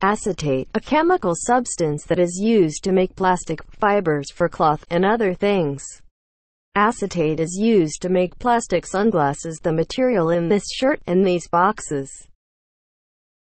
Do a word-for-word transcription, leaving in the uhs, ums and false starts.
Acetate, a chemical substance that is used to make plastic fibers for cloth and other things. Acetate is used to make plastic sunglasses. The material in this shirt and these boxes